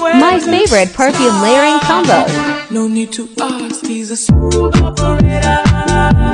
My favorite perfume layering combo. No need to ask, he's a smooth operator.